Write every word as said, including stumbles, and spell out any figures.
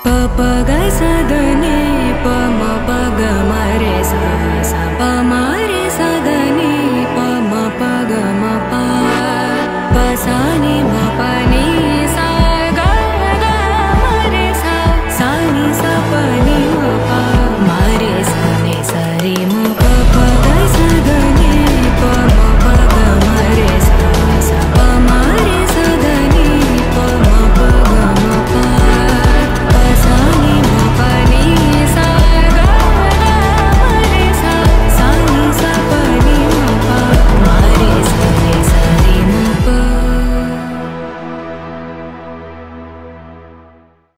प ग स द नि प म प ग म रे सा सा प म रे सा द नि प म प ग म प प सा नि म